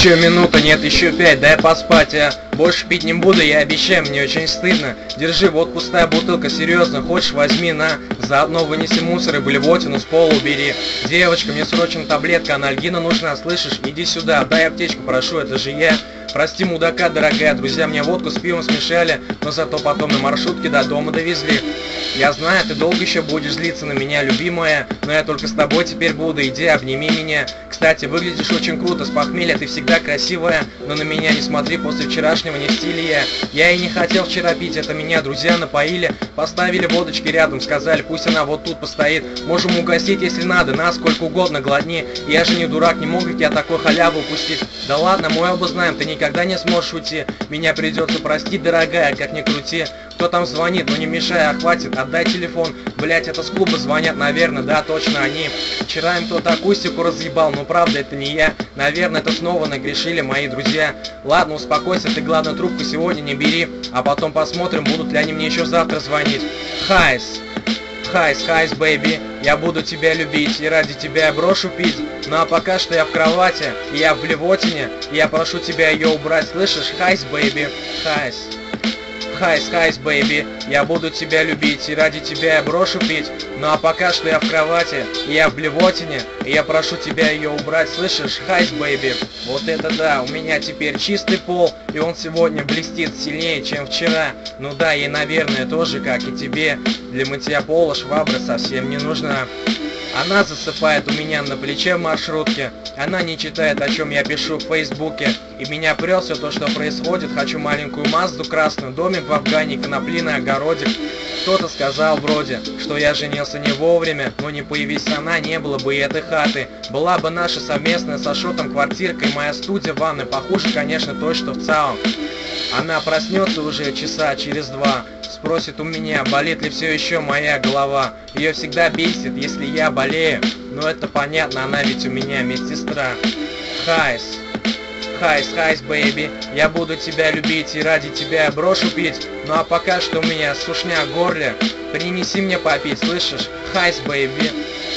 Еще минута, нет, еще 5, дай поспать, а. Больше пить не буду, я обещаю, мне очень стыдно. Держи, вот пустая бутылка, серьезно, хочешь, возьми, на. Заодно вынеси мусор и блевотину с пола убери. Девочка, мне срочно таблетка анальгина нужна, слышишь? Иди сюда, дай аптечку, прошу, это же я. Прости, мудака, дорогая, друзья мне водку с пивом смешали, но зато потом на маршрутке до дома довезли. Я знаю, ты долго еще будешь злиться на меня, любимая, но я только с тобой теперь буду, иди, обними меня. Кстати, выглядишь очень круто, с похмелья ты всегда красивая, но на меня не смотри, после вчерашнего не в стиле я и не хотел вчера пить, это меня друзья напоили, поставили водочки рядом, сказали, пусть она вот тут постоит, можем угостить, если надо, на сколько угодно глотни, я же не дурак, не мог я такой халяву упустить. Да ладно, мы оба знаем, ты никогда не сможешь уйти, меня придется простить, дорогая, как ни крути. Кто там звонит, ну не мешай, а хватит, отдай телефон. Блять, это с клуба звонят, наверное, да, точно они. Вчера им кто-то акустику разъебал, но правда это не я. Наверное, это снова нагрешили мои друзья. Ладно, успокойся, ты главное трубку сегодня не бери, а потом посмотрим, будут ли они мне еще завтра звонить. Хайс, хайс, бэйби, я буду тебя любить и ради тебя я брошу пить. Ну а пока что я в кровати, и я в блевотине, и я прошу тебя ее убрать, слышишь? Хайс, бэйби, хайс. Хайс, бэйби, я буду тебя любить и ради тебя я брошу пить. Ну а пока что я в кровати, и я в блевотине, и я прошу тебя ее убрать, слышишь? Хайс, бэйби. Вот это да, у меня теперь чистый пол, и он сегодня блестит сильнее, чем вчера. Ну да, ей, наверное, тоже, как и тебе, для мытья пола швабра совсем не нужна. Она засыпает у меня на плече в маршрутке, она не читает, о чем я пишу в фейсбуке, и меня прет все то, что происходит. Хочу маленькую Мазду красную, домик в Афгане, коноплиный огородик. Кто-то сказал вроде, что я женился не вовремя, но не появись она, не было бы и этой хаты. Была бы наша совместная с Ашотом квартирка и моя студия в ванной, похуже, конечно, той, что в ЦАО. Она проснется уже часа через 2, спросит у меня, болит ли все еще моя голова. Ее всегда бесит, если я болею, но это понятно, она ведь у меня медсестра. Хайс, бэйби, я буду тебя любить и ради тебя я брошу пить. Ну а пока что у меня сушня в горле, принеси мне попить, слышишь? Хайс, бэйби,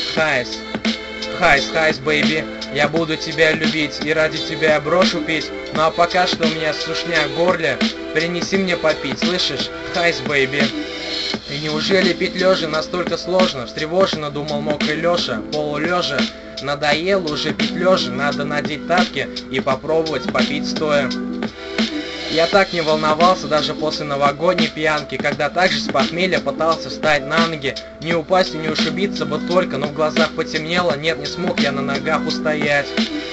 хайс, бэйби, я буду тебя любить и ради тебя я брошу пить. Ну а пока что у меня сушня в горле, принеси мне попить, слышишь? Хайс, бэйби. И неужели пить лежа настолько сложно? Встревоженно думал мокрый Леша, полулежа. Надоело уже пить лежа, надо надеть тапки и попробовать попить стоя. Я так не волновался даже после новогодней пьянки, когда также с похмелья пытался встать на ноги. Не упасть и не ушибиться бы только, но в глазах потемнело, нет, не смог я на ногах устоять.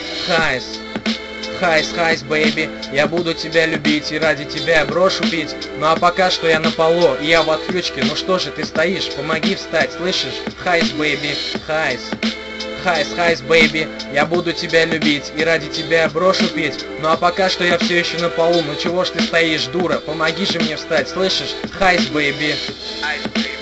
Хайс, бэйби, я буду тебя любить и ради тебя я брошу пить. Ну а пока что я на полу, и я в отключке, ну что же ты стоишь, помоги встать, слышишь? Хайс, бэйби, хайс, бэйби, я буду тебя любить и ради тебя я брошу пить. Ну а пока что я все еще на полу, ну чего ж ты стоишь, дура, помоги же мне встать, слышишь? Хайс, бэйби.